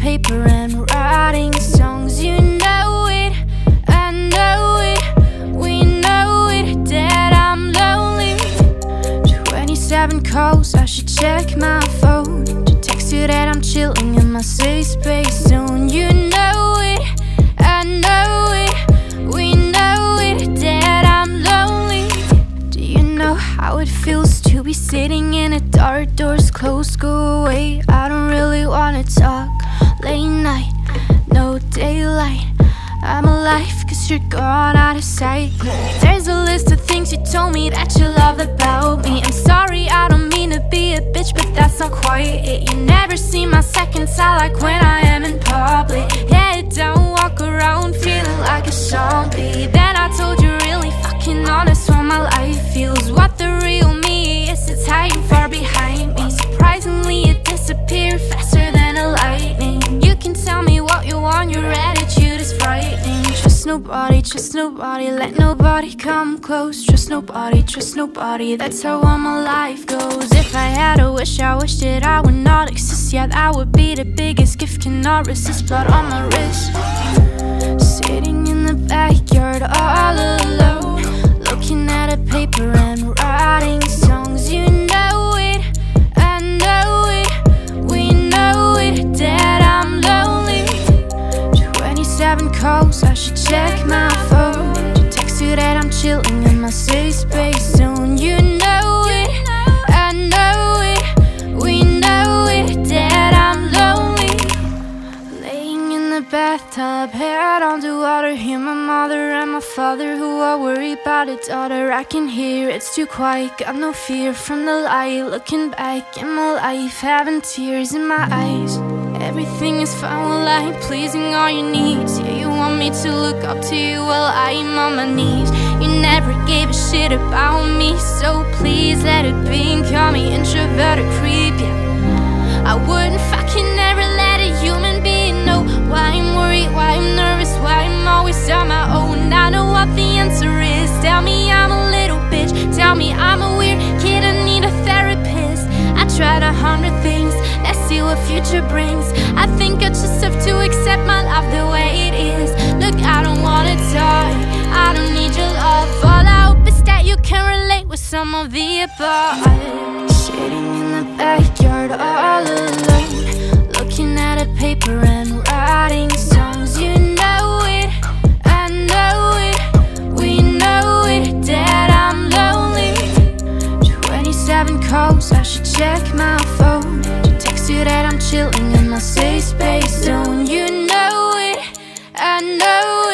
paper and writing songs. You know it, I know it, we know it, that I'm lonely. 27 calls, I should check my phone to text you that I'm chilling in my safe space zone. You know it, I know it, we know it, that I'm lonely. Do you know how it feels to be sitting in a dark, doors closed, go away? I don't really wanna talk. Late night, no daylight, I'm alive cause you're gone out of sight. There's a list of things you told me that you love about me. I'm sorry, I don't mean to be a bitch, but that's not quite it. You never see my second side like when I am in public. Head down, walk around feeling like a zombie. Then I told you really fucking honest what my life feels. What the real me is, it's hiding far behind me. Surprisingly it disappeared faster than a lightning. You can tell me what you want, your attitude is frightening. Trust nobody, let nobody come close. Trust nobody, that's how all my life goes. If I had a wish, I wish that I would not exist. Yeah, that would be the biggest gift, cannot resist. Blood on my wrist, sitting in the backyard all alone, looking at a paper and writing songs. You know it, I know it, we know it, that I'm lonely. 27 calls, I should check my phone to text you that I'm chilling in my safe space zone. You know it, I know it, we know it, that I'm lonely. Laying in the bathtub, head under water, hear my mother and my father who are worried about a daughter. I can hear it's too quiet, got no fear from the light. Looking back in my life, having tears in my eyes. Everything is fine while I'm pleasing all your needs. Yeah, you want me to look up to you while I'm on my knees. You never gave a shit about me, so please let it be and call me introverted creep, yeah. I wouldn't fucking never let a human being know why I'm worried, why I'm nervous, why I'm always on my own. I know what the answer is. Tell me I'm a little bitch, tell me I'm a weird kid, I need a therapist. I tried 100 things, let's see what future brings. I think I just have to accept my life the way it is. Look, I don't wanna die, I don't need your love. All I hope is that you can relate with some of the above. Sitting in the backyard all alone, looking at a paper and writing songs. You know it, I know it, we know it, that I'm lonely. 27 calls, I should check my phone to text you that I'm chilling in my safe space zone. You know it, I know